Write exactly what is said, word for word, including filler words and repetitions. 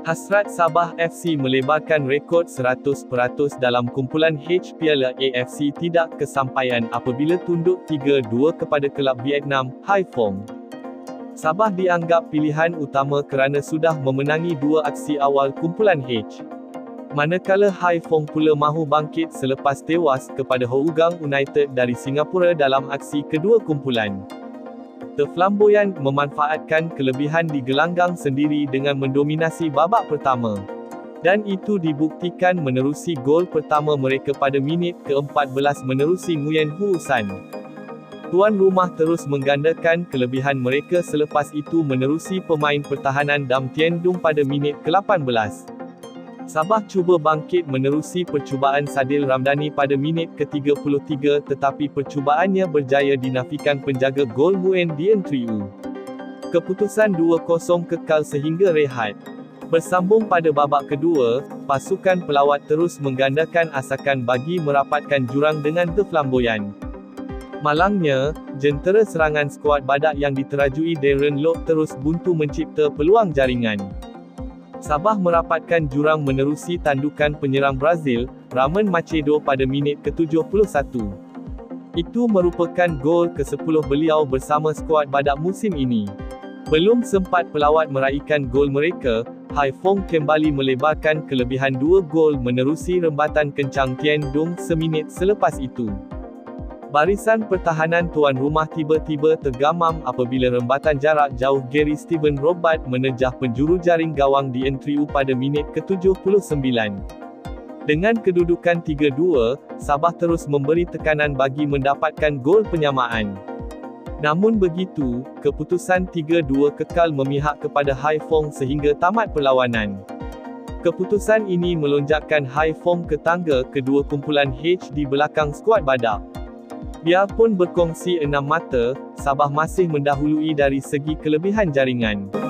Hasrat Sabah F C melebarkan rekod seratus peratus dalam kumpulan H Piala A F C tidak kesampaian apabila tunduk tiga dua kepada kelab Vietnam, Haiphong. Sabah dianggap pilihan utama kerana sudah memenangi dua aksi awal kumpulan H. Manakala Haiphong pula mahu bangkit selepas tewas kepada Hougang United dari Singapura dalam aksi kedua kumpulan. The Flamboyant memanfaatkan kelebihan di gelanggang sendiri dengan mendominasi babak pertama. Dan itu dibuktikan menerusi gol pertama mereka pada minit ke-empat belas menerusi Nguyen Hu San. Tuan rumah terus menggandakan kelebihan mereka selepas itu menerusi pemain pertahanan Dam Tien Dung pada minit ke-lapan belas. Sabah cuba bangkit menerusi percubaan Sadil Ramdhani pada minit ke-tiga puluh tiga tetapi percubaannya berjaya dinafikan penjaga gol Nguyen Dien Trieu. Keputusan dua kosong kekal sehingga rehat. Bersambung pada babak kedua, pasukan pelawat terus menggandakan asakan bagi merapatkan jurang dengan The Flamboyant. Malangnya, jentera serangan skuad Badak yang diterajui Darren Lock terus buntu mencipta peluang jaringan. Sabah merapatkan jurang menerusi tandukan penyerang Brazil, Ramon Macedo pada minit ke-tujuh puluh satu. Itu merupakan gol ke-sepuluh beliau bersama skuad Badak musim ini. Belum sempat pelawat meraihkan gol mereka, Haiphong kembali melebarkan kelebihan dua gol menerusi rembatan kencang Tien Dung seminit selepas itu. Barisan pertahanan tuan rumah tiba-tiba tergamam apabila rembatan jarak jauh Gary Steven Robert menejah penjuru jaring gawang Dien Trieu pada minit ke-tujuh puluh sembilan. Dengan kedudukan tiga dua, Sabah terus memberi tekanan bagi mendapatkan gol penyamaan. Namun begitu, keputusan tiga dua kekal memihak kepada Haiphong sehingga tamat perlawanan. Keputusan ini melonjakkan Haiphong ke tangga kedua kumpulan H di belakang skuad Badak. Biarpun berkongsi enam mata, Sabah masih mendahului dari segi kelebihan jaringan.